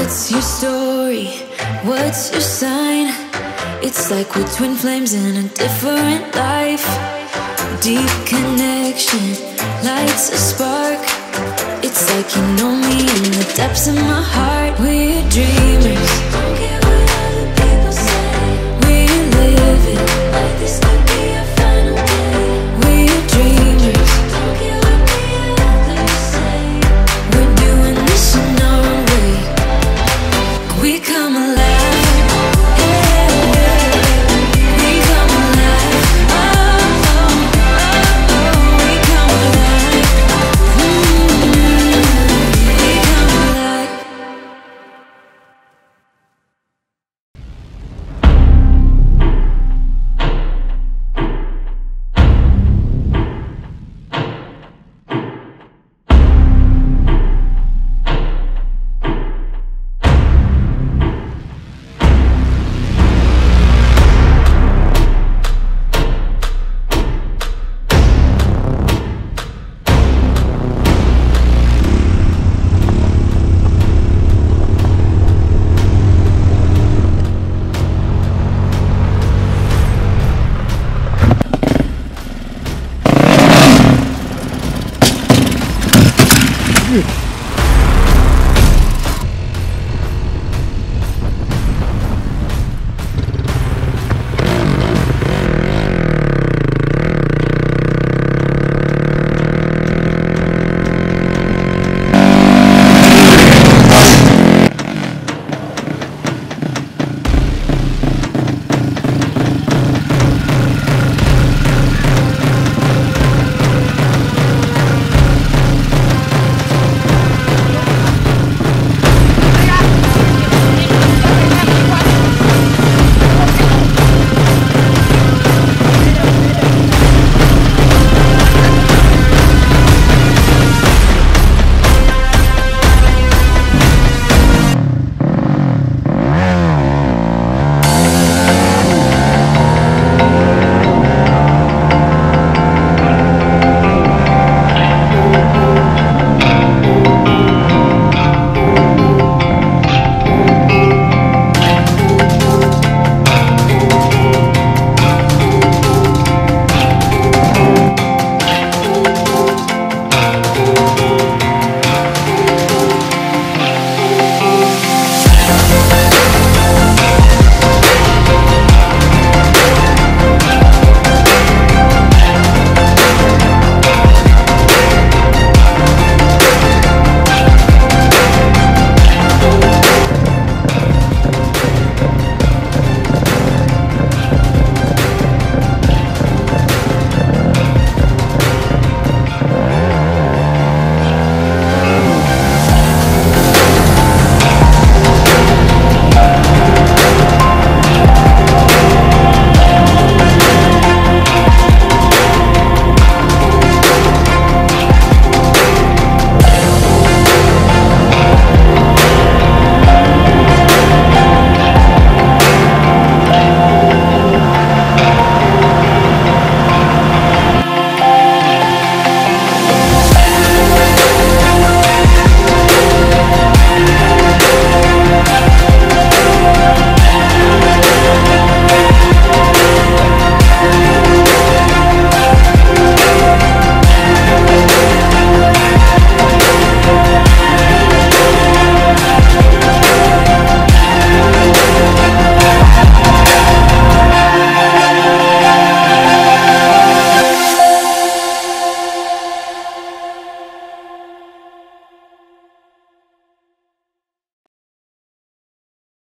What's your story? What's your sign? It's like we're twin flames in a different life. Deep connection lights a spark. It's like you know me in the depths of my heart. We're dreamers, don't care what other people say. We're living like this could be our final day. We're dreamers, don't care what the others say. We're doing this in our own way. We come alive, yeah, yeah. We come alive, oh, oh, oh, oh. We come alive, we come alive. Good.